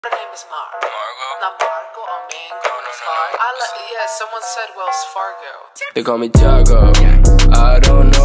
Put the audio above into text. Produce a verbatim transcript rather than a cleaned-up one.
Her name is Mar. Margo? Not Marco or Mango. No, no, no. I let, yeah, someone said Wells Fargo. They call me Tiago. I don't know